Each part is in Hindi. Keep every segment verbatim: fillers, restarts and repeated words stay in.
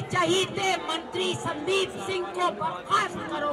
चहीते मंत्री संदीप सिंह को बर्खास्त करो।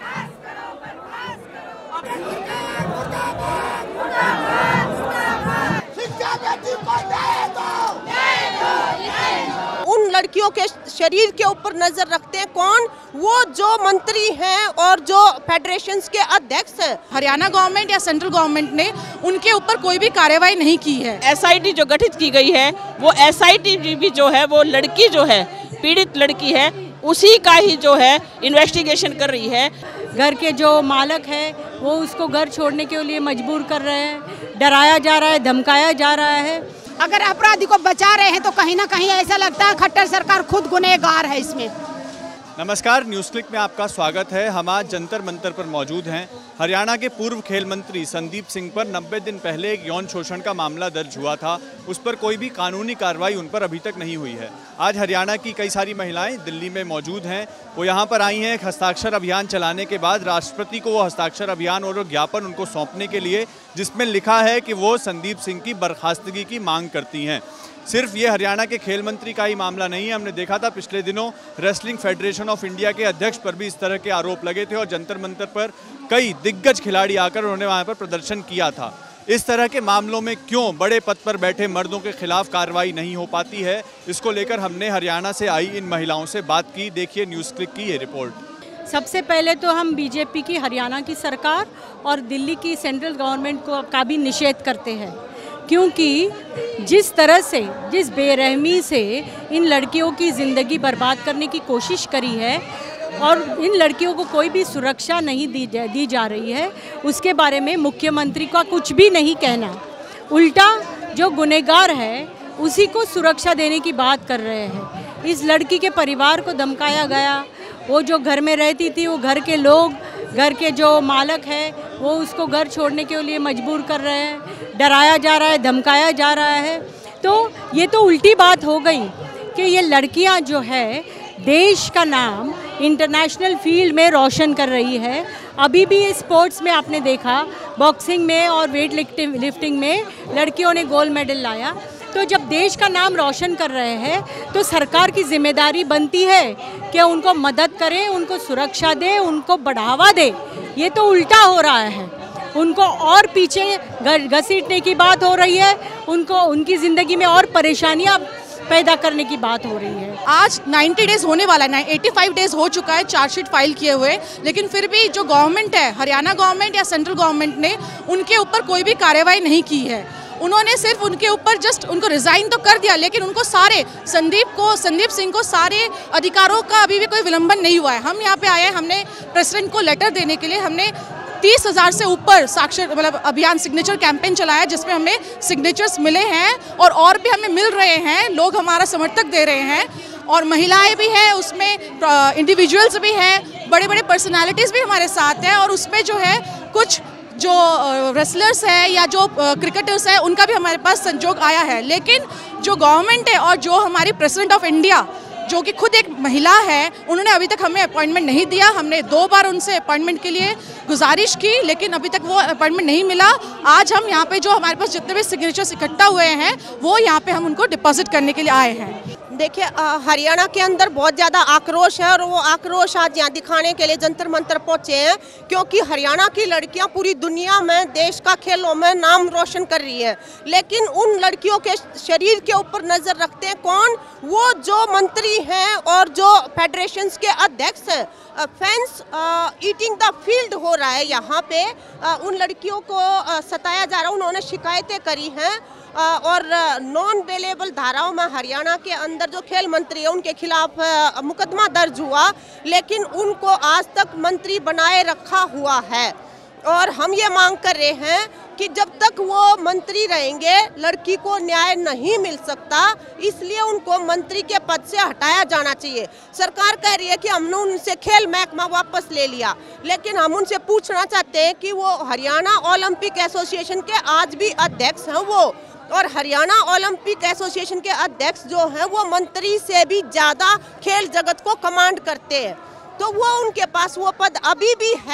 उन लड़कियों के शरीर के ऊपर नजर रखते हैं कौन? वो जो मंत्री हैं और जो फेडरेशंस के अध्यक्ष हैं। हरियाणा गवर्नमेंट या सेंट्रल गवर्नमेंट ने उनके ऊपर कोई भी कार्रवाई नहीं की है। एस आई टी जो गठित की गई है वो एस आई टी भी जो है वो लड़की जो है पीड़ित लड़की है उसी का ही जो है इन्वेस्टिगेशन कर रही है। घर के जो मालक है वो उसको घर छोड़ने के लिए मजबूर कर रहे हैं, डराया जा रहा है, धमकाया जा रहा है। अगर अपराधी को बचा रहे हैं तो कहीं ना कहीं ऐसा लगता है खट्टर सरकार खुद गुनहगार है इसमें। नमस्कार, न्यूज़ क्लिक में आपका स्वागत है। हम आज जंतर मंतर पर मौजूद हैं। हरियाणा के पूर्व खेल मंत्री संदीप सिंह पर नब्बे दिन पहले एक यौन शोषण का मामला दर्ज हुआ था। उस पर कोई भी कानूनी कार्रवाई उन पर अभी तक नहीं हुई है। आज हरियाणा की कई सारी महिलाएं दिल्ली में मौजूद हैं। वो यहाँ पर आई हैं एक हस्ताक्षर अभियान चलाने के बाद। राष्ट्रपति को वो हस्ताक्षर अभियान और ज्ञापन उनको सौंपने के लिए, जिसमें लिखा है कि वो संदीप सिंह की बर्खास्तगी की मांग करती हैं। सिर्फ ये हरियाणा के खेल मंत्री का ही मामला नहीं है। हमने देखा था पिछले दिनों रेसलिंग फेडरेशन ऑफ इंडिया के अध्यक्ष पर भी इस तरह के आरोप लगे थे और जंतर मंतर पर कई दिग्गज खिलाड़ी आकर उन्होंने वहाँ पर प्रदर्शन किया था। इस तरह के मामलों में क्यों बड़े पद पर बैठे मर्दों के खिलाफ कार्रवाई नहीं हो पाती है, इसको लेकर हमने हरियाणा से आई इन महिलाओं से बात की। देखिए न्यूज़ क्लिक की ये रिपोर्ट। सबसे पहले तो हम बीजेपी की हरियाणा की सरकार और दिल्ली की सेंट्रल गवर्नमेंट को का भी निषेध करते हैं, क्योंकि जिस तरह से, जिस बेरहमी से इन लड़कियों की ज़िंदगी बर्बाद करने की कोशिश करी है और इन लड़कियों को कोई भी सुरक्षा नहीं दी जा, दी जा रही है, उसके बारे में मुख्यमंत्री का कुछ भी नहीं कहना। उल्टा जो गुनहगार है उसी को सुरक्षा देने की बात कर रहे हैं। इस लड़की के परिवार को धमकाया गया। वो जो घर में रहती थी, वो घर के लोग, घर के जो मालक है वो उसको घर छोड़ने के लिए मजबूर कर रहे हैं, डराया जा रहा है, धमकाया जा रहा है। तो ये तो उल्टी बात हो गई कि ये लड़कियां जो है देश का नाम इंटरनेशनल फील्ड में रोशन कर रही है। अभी भी ये स्पोर्ट्स में आपने देखा, बॉक्सिंग में और वेट लिफ्टिंग लिफ्टिंग में लड़कियों ने गोल्ड मेडल लाया। तो जब देश का नाम रोशन कर रहे हैं तो सरकार की जिम्मेदारी बनती है कि उनको मदद करें, उनको सुरक्षा दे, उनको बढ़ावा दे। ये तो उल्टा हो रहा है, उनको और पीछे घसीटने की बात हो रही है, उनको उनकी ज़िंदगी में और परेशानियां पैदा करने की बात हो रही है। आज नब्बे डेज होने वाला है, पचासी डेज हो चुका है चार्जशीट फाइल किए हुए, लेकिन फिर भी जो गवर्नमेंट है, हरियाणा गवर्नमेंट या सेंट्रल गवर्नमेंट ने उनके ऊपर कोई भी कार्रवाई नहीं की है। उन्होंने सिर्फ उनके ऊपर जस्ट उनको रिज़ाइन तो कर दिया, लेकिन उनको सारे संदीप को संदीप सिंह को सारे अधिकारों का अभी भी कोई विलंबन नहीं हुआ है। हम यहाँ पे आए हैं, हमने प्रेसिडेंट को लेटर देने के लिए हमने तीस हज़ार से ऊपर साक्षर मतलब अभियान सिग्नेचर कैंपेन चलाया, जिसमें हमें सिग्नेचर्स मिले हैं और और भी हमें मिल रहे हैं। लोग हमारा समर्थक दे रहे हैं और महिलाएं भी हैं उसमें, इंडिविजुअल्स भी हैं, बड़े बड़े पर्सनालिटीज़ भी हमारे साथ हैं और उसमें जो है कुछ जो रेसलर्स है या जो क्रिकेटर्स है उनका भी हमारे पास संजोग आया है। लेकिन जो गवर्नमेंट है और जो हमारी प्रेसिडेंट ऑफ इंडिया जो कि खुद एक महिला है, उन्होंने अभी तक हमें अपॉइंटमेंट नहीं दिया। हमने दो बार उनसे अपॉइंटमेंट के लिए गुजारिश की, लेकिन अभी तक वो अपॉइंटमेंट नहीं मिला। आज हम यहाँ पे जो हमारे पास जितने भी सिग्नेचर्स इकट्ठा हुए हैं वो यहाँ पे हम उनको डिपॉजिट करने के लिए आए हैं। देखिए, हरियाणा के अंदर बहुत ज़्यादा आक्रोश है और वो आक्रोश आज यहाँ दिखाने के लिए जंतर मंतर पहुँचे हैं, क्योंकि हरियाणा की लड़कियाँ पूरी दुनिया में देश का खेलों में नाम रोशन कर रही हैं। लेकिन उन लड़कियों के शरीर के ऊपर नज़र रखते हैं कौन? वो जो मंत्री हैं और जो फेडरेशंस के अध्यक्ष हैं। फैंस ईटिंग द फील्ड हो रहा है यहाँ पे। आ, उन लड़कियों को आ, सताया जा रहा है। उन्होंने शिकायतें करी हैं और नॉन बेलेबल धाराओं में हरियाणा के अंदर जो खेल मंत्री है उनके खिलाफ मुकदमा दर्ज हुआ, लेकिन उनको आज तक मंत्री बनाए रखा हुआ है। और हम ये मांग कर रहे हैं कि जब तक वो मंत्री रहेंगे लड़की को न्याय नहीं मिल सकता, इसलिए उनको मंत्री के पद से हटाया जाना चाहिए। सरकार कह रही है कि हमने उनसे खेल महकमा वापस ले लिया, लेकिन हम उनसे पूछना चाहते हैं कि वो हरियाणा ओलंपिक एसोसिएशन के आज भी अध्यक्ष हैं वो, और हरियाणा ओलंपिक एसोसिएशन के अध्यक्ष जो हैं वो मंत्री से भी ज़्यादा खेल जगत को कमांड करते हैं, तो वो उनके पास वो पद अभी भी है।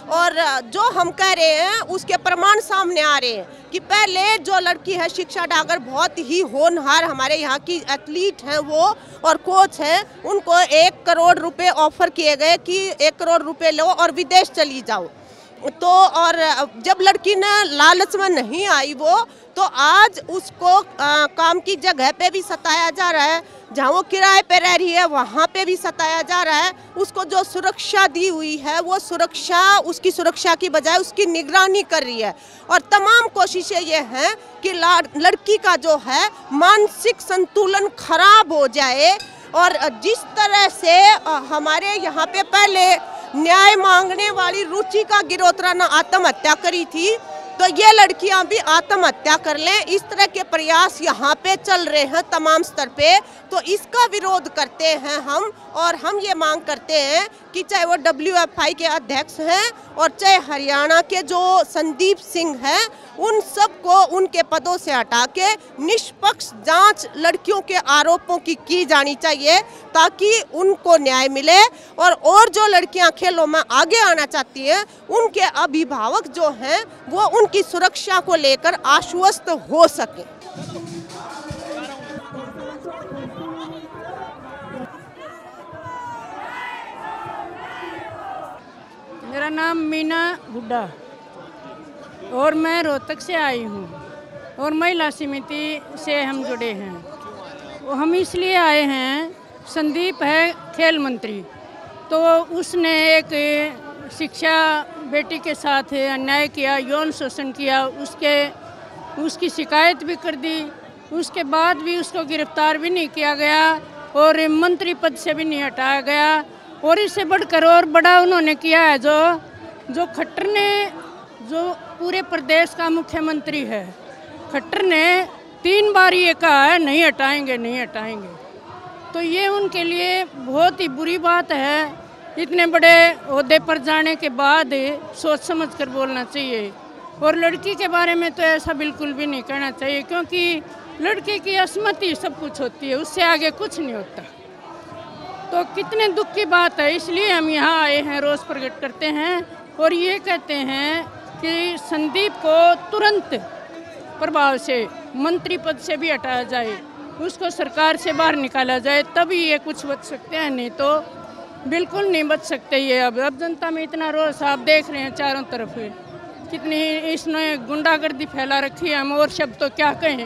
और जो हम कह रहे हैं उसके प्रमाण सामने आ रहे हैं कि पहले जो लड़की है शिक्षा डागर बहुत ही होनहार हमारे यहाँ की एथलीट हैं वो और कोच हैं, उनको एक करोड़ रुपए ऑफर किए गए कि एक करोड़ रुपए लो और विदेश चली जाओ। तो और जब लड़की ने लालच में नहीं आई वो, तो आज उसको आ, काम की जगह पे भी सताया जा रहा है, जहाँ वो किराए पे रह रही है वहाँ पे भी सताया जा रहा है। उसको जो सुरक्षा दी हुई है वो सुरक्षा उसकी सुरक्षा की बजाय उसकी निगरानी कर रही है। और तमाम कोशिशें ये हैं कि लड़की का जो है मानसिक संतुलन खराब हो जाए। और जिस तरह से हमारे यहाँ पे पहले न्याय मांगने वाली रुचिका गिरोत्रा ने आत्महत्या करी थी, तो ये लड़कियां भी आत्महत्या कर लें, इस तरह के प्रयास यहाँ पे चल रहे हैं तमाम स्तर पे। तो इसका विरोध करते हैं हम, और हम ये मांग करते हैं कि चाहे वो डब्ल्यू एफ आई के अध्यक्ष हैं और चाहे हरियाणा के जो संदीप सिंह हैं, उन सबको उनके पदों से हटा के निष्पक्ष जांच लड़कियों के आरोपों की की जानी चाहिए ताकि उनको न्याय मिले। और और जो लड़कियां खेलों में आगे आना चाहती हैं उनके अभिभावक जो हैं वो उनकी सुरक्षा को लेकर आश्वस्त हो सके। मेरा नाम मीना हुड्डा और मैं रोहतक से आई हूँ और महिला समिति से हम जुड़े हैं। हम इसलिए आए हैं, संदीप है खेल मंत्री, तो उसने एक शिक्षा बेटी के साथ अन्याय किया, यौन शोषण किया, उसके उसकी शिकायत भी कर दी, उसके बाद भी उसको गिरफ्तार भी नहीं किया गया और मंत्री पद से भी नहीं हटाया गया। और इससे बढ़कर और बड़ा उन्होंने किया है, जो जो खट्टर ने, जो पूरे प्रदेश का मुख्यमंत्री है, खट्टर ने तीन बार ये कहा है नहीं हटाएंगे नहीं हटाएंगे। तो ये उनके लिए बहुत ही बुरी बात है। इतने बड़े ओहदे पर जाने के बाद सोच समझ कर बोलना चाहिए। और लड़की के बारे में तो ऐसा बिल्कुल भी नहीं कहना चाहिए, क्योंकि लड़की की असमति सब कुछ होती है, उससे आगे कुछ नहीं होता। तो कितने दुख की बात है, इसलिए हम यहाँ आए हैं, रोष प्रकट करते हैं और ये कहते हैं कि संदीप को तुरंत प्रभाव से मंत्री पद से भी हटाया जाए, उसको सरकार से बाहर निकाला जाए, तभी ये कुछ बच सकते हैं, नहीं तो बिल्कुल नहीं बच सकते। ये अब अब जनता में इतना रोष आप देख रहे हैं चारों तरफ, कितनी इसने गुंडागर्दी फैला रखी है, हम और शब्द तो क्या कहें।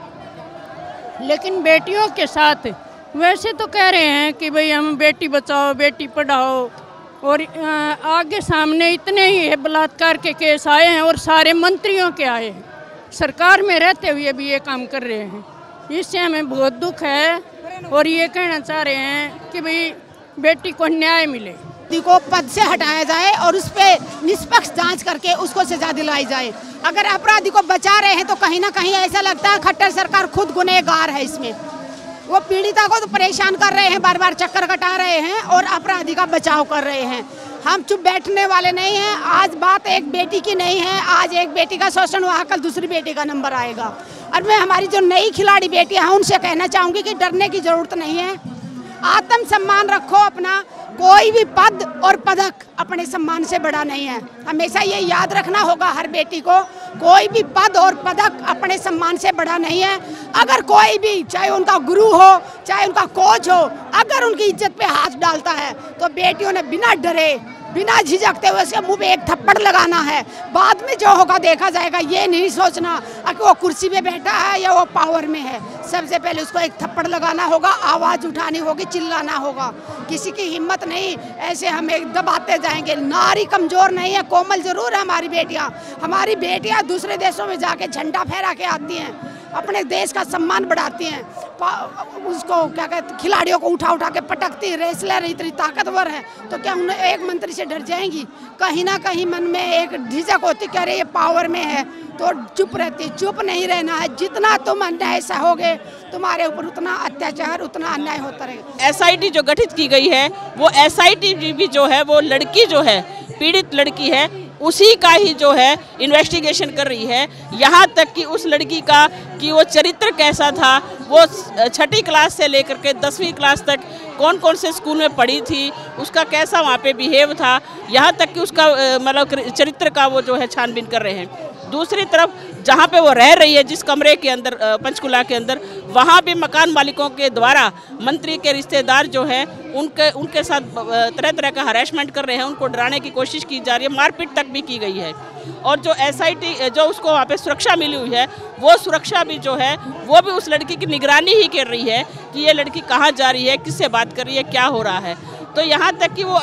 लेकिन बेटियों के साथ वैसे तो कह रहे हैं कि भाई हम बेटी बचाओ बेटी पढ़ाओ, और आगे सामने इतने ही बलात्कार के केस आए हैं और सारे मंत्रियों के आए हैं, सरकार में रहते हुए भी ये काम कर रहे हैं। इससे हमें बहुत दुख है और ये कहना चाह रहे हैं कि भाई बेटी को न्याय मिले, को पद से हटाया जाए और उस पर निष्पक्ष जांच करके उसको सजा दिलाई जाए। अगर अपराधी को बचा रहे हैं तो कहीं ना कहीं ऐसा लगता है खट्टर सरकार खुद गुनहगार है इसमें। वो पीड़िता को तो परेशान कर रहे हैं, बार बार चक्कर कटा रहे हैं और अपराधी का बचाव कर रहे हैं। हम चुप बैठने वाले नहीं हैं। आज बात एक बेटी की नहीं है, आज एक बेटी का शोषण हुआ, कल दूसरी बेटी का नंबर आएगा। और मैं हमारी जो नई खिलाड़ी बेटियां हैं उनसे कहना चाहूँगी कि डरने की जरूरत नहीं है, आत्म सम्मान रखो अपना। कोई भी पद और पदक अपने सम्मान से बड़ा नहीं है, हमेशा ये याद रखना होगा हर बेटी को। कोई भी पद और पदक अपने सम्मान से बड़ा नहीं है। अगर कोई भी, चाहे उनका गुरु हो चाहे उनका कोच हो, अगर उनकी इज्जत पे हाथ डालता है तो बेटियों ने बिना डरे बिना झिझकते हुए उसके मुंह पे एक थप्पड़ लगाना है। बाद में जो होगा देखा जाएगा, ये नहीं सोचना कि वो कुर्सी पे बैठा है या वो पावर में है। सबसे पहले उसको एक थप्पड़ लगाना होगा, आवाज़ उठानी होगी, चिल्लाना होगा। किसी की हिम्मत नहीं, ऐसे हम एक दबाते जाएंगे। नारी कमज़ोर नहीं है, कोमल जरूर है हमारी बेटियाँ। हमारी बेटियाँ दूसरे देशों में जाके झंडा फहरा के आती हैं, अपने देश का सम्मान बढ़ाती हैं, उसको क्या कहते खिलाड़ियों को उठा उठा के पटकती। रेसलर इतनी ताकतवर है तो क्या उन्हें एक मंत्री से डर जाएंगी? कहीं ना कहीं मन में एक झिझक होती, कह रहे ये पावर में है तो चुप रहती। चुप नहीं रहना है, जितना तुम अन्याय सहोगे तुम्हारे ऊपर उतना अत्याचार उतना अन्याय होता रहेगा। एस आई टी जो गठित की गई है वो एस आई टी भी जो है वो लड़की जो है पीड़ित लड़की है उसी का ही जो है इन्वेस्टिगेशन कर रही है। यहाँ तक कि उस लड़की का कि वो चरित्र कैसा था, वो छठी क्लास से लेकर के दसवीं क्लास तक कौन कौन से स्कूल में पढ़ी थी, उसका कैसा वहाँ पे बिहेव था, यहाँ तक कि उसका मतलब चरित्र का वो जो है छानबीन कर रहे हैं। दूसरी तरफ जहाँ पे वो रह रही है, जिस कमरे के अंदर पंचकुला के अंदर, वहाँ भी मकान मालिकों के द्वारा मंत्री के रिश्तेदार जो हैं उनके उनके साथ तरह तरह का हरेसमेंट कर रहे हैं, उनको डराने की कोशिश की जा रही है, मारपीट तक भी की गई है। और जो एसआईटी जो उसको वहाँ पे सुरक्षा मिली हुई है, वो सुरक्षा भी जो है वो भी उस लड़की की निगरानी ही कर रही है कि ये लड़की कहाँ जा रही है, किससे बात कर रही है, क्या हो रहा है। तो यहाँ तक कि वो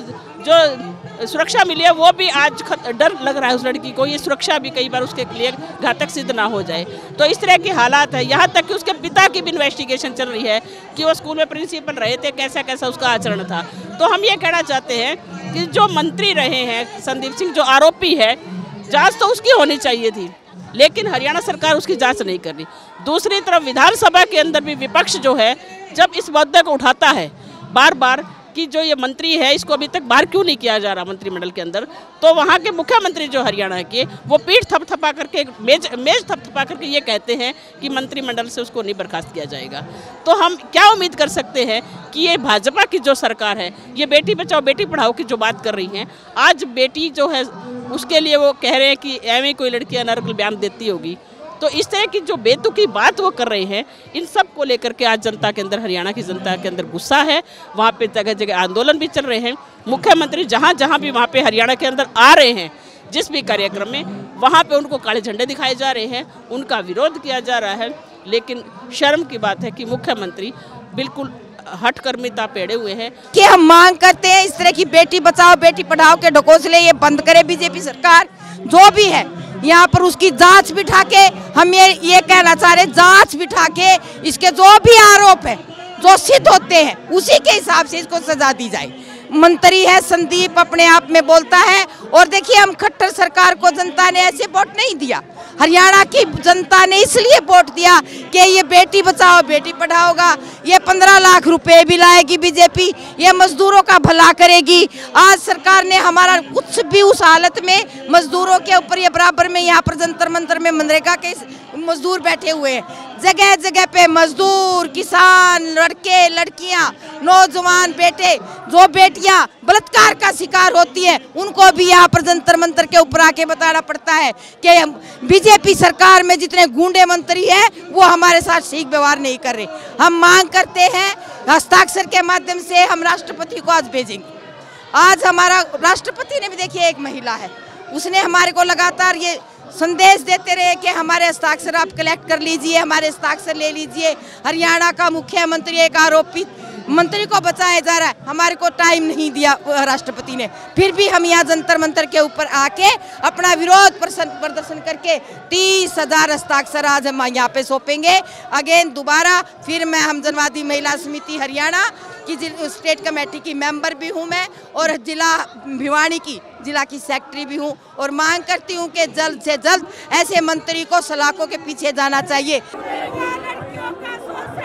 जो सुरक्षा मिली है वो भी आज डर लग रहा है उस लड़की को, ये सुरक्षा भी कई बार उसके लिए घातक सिद्ध ना हो जाए। तो इस तरह के हालात है। यहाँ तक कि उसके पिता की भी इन्वेस्टिगेशन चल रही है कि वो स्कूल में प्रिंसिपल रहे थे, कैसा कैसा उसका आचरण था। तो हम ये कहना चाहते हैं कि जो मंत्री रहे हैं संदीप सिंह, जो आरोपी है, जाँच तो उसकी होनी चाहिए थी, लेकिन हरियाणा सरकार उसकी जाँच नहीं कर रही। दूसरी तरफ विधानसभा के अंदर भी विपक्ष जो है जब इस मुद्दे को उठाता है बार बार कि जो ये मंत्री है इसको अभी तक बाहर क्यों नहीं किया जा रहा मंत्रिमंडल के अंदर, तो वहाँ के मुख्यमंत्री जो हरियाणा के, वो पीठ थपथपा करके मेज मेज थपथपा करके ये कहते हैं कि मंत्रिमंडल से उसको नहीं बर्खास्त किया जाएगा। तो हम क्या उम्मीद कर सकते हैं कि ये भाजपा की जो सरकार है, ये बेटी बचाओ बेटी पढ़ाओ की जो बात कर रही हैं, आज बेटी जो है उसके लिए वो कह रहे हैं कि एवं कोई लड़की अनर्गल बयान देती होगी। तो इस तरह की जो बेतुकी बात वो कर रहे हैं, इन सब को लेकर के आज जनता के अंदर, हरियाणा की जनता के अंदर गुस्सा है। वहाँ पे जगह जगह आंदोलन भी चल रहे हैं। मुख्यमंत्री जहाँ जहाँ भी वहाँ पे हरियाणा के अंदर आ रहे हैं, जिस भी कार्यक्रम में, वहाँ पे उनको काले झंडे दिखाए जा रहे हैं, उनका विरोध किया जा रहा है। लेकिन शर्म की बात है कि मुख्यमंत्री बिल्कुल हठकर्मिता पेड़े हुए हैं कि हम मांग करते हैं इस तरह की बेटी बचाओ बेटी पढ़ाओ के ढकोसले ये बंद करे बीजेपी सरकार। जो भी है यहाँ पर उसकी जांच बिठा के, हम ये ये कहना चाह रहे, जांच बिठा के इसके जो भी आरोप है, जो सिद्ध होते हैं, उसी के हिसाब से इसको सजा दी जाए। मंत्री है संदीप, अपने आप में बोलता है। और देखिए, हम खट्टर सरकार को जनता ने ऐसे वोट नहीं दिया, हरियाणा की जनता ने इसलिए वोट दिया कि ये बेटी बचाओ बेटी पढ़ाओगा, ये पंद्रह लाख रुपए भी लाएगी बीजेपी, ये मजदूरों का भला करेगी। आज सरकार ने हमारा कुछ भी उस हालत में मजदूरों के ऊपर, ये बराबर में यहाँ पर जंतर मंतर में मनरेगा के मजदूर बैठे हुए हैं, जगह जगह पे मजदूर, किसान, लड़के लड़कियां, नौजवान बेटे, जो बेटियां बलात्कार का शिकार होती हैं, उनको भी यहाँ पर जंतर मंतर के ऊपर आके बताना पड़ता है कि बीजेपी सरकार में जितने गुंडे मंत्री हैं वो हमारे साथ ठीक व्यवहार नहीं कर रहे। हम मांग करते हैं, हस्ताक्षर के माध्यम से हम राष्ट्रपति को आज भेजेंगे। आज हमारा राष्ट्रपति ने भी, देखिए, एक महिला है, उसने हमारे को लगातार ये संदेश देते रहे कि हमारे हस्ताक्षर आप कलेक्ट कर लीजिए, हमारे हस्ताक्षर ले लीजिए। हरियाणा का मुख्यमंत्री एक आरोपित मंत्री को बचाया जा रहा है, हमारे को टाइम नहीं दिया राष्ट्रपति ने, फिर भी हम यहाँ जंतर मंतर के ऊपर आके अपना विरोध प्रदर्शन करके तीस हजार हस्ताक्षर आज हम यहाँ पे सौंपेंगे। अगेन दोबारा फिर मैं हम जनवादी महिला समिति हरियाणा की स्टेट कमेटी की मेंबर भी हूँ मैं, और जिला भिवानी की जिला की सेक्रेटरी भी हूँ, और मांग करती हूँ कि जल्द से जल्द ऐसे मंत्री को सलाखों के पीछे जाना चाहिए।